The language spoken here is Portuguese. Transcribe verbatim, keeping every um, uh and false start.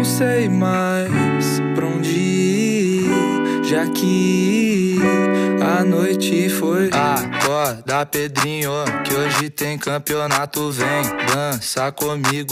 sei mais pra onde ir, já que a noite foi. Acorda, Pedrinho, que hoje tem campeonato, vem dança comigo.